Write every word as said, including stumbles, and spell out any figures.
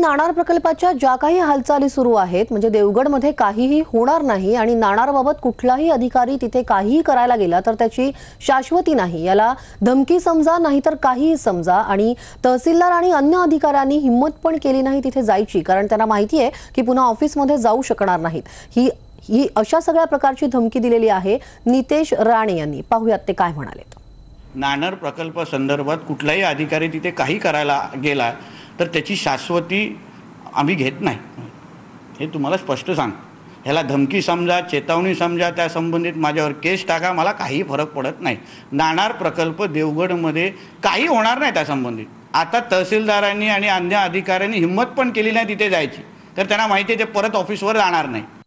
नाणार प्रकल्पाच्या ज्या काही हालचाली सुरू आहेत, म्हणजे देवगडमध्ये काहीही होणार नाही आणि नाणारबाबत कुठलाही अधिकारी तिथे काहीही करायला गेला तर त्याची शाश्वती नाही, याला धमकी समजा नाही तर काहीही समजा। आणि तहसीलदार आणि अन्य अधिकाऱ्यांनी हिम्मत पण केली नाही तिथे जायची, कारण त्यांना माहिती आहे की पुन्हा ऑफिसमध्ये जाऊ शकणार नाहीत। ही ही अशा सगळ्या प्रकारची धमकी दिलेली आहे नितेश राणे यांनी। पाहूयात ते काय म्हणाले। नाणार प्रकल्प संदर्भात कुठलाही अधिकारी तिथे काही करायला गेला तर त्याची शाश्वती आम्ही घेत नाही, हे तुम्हाला स्पष्ट सांग। ह्याला धमकी समजा, चेतावणी समजा, त्या संबंधित माझ्यावर केस टाका, मला काही फरक पडत नाही। नाणार प्रकल्प देवगडमध्ये काही होणार नाही त्या संबंधित। आता तहसीलदारांनी आणि अन्य अधिकाऱ्यांनी हिम्मत पण केली नाही तिथे जायची, तर त्यांना माहिती आहे ते परत ऑफिसवर जाणार नाही।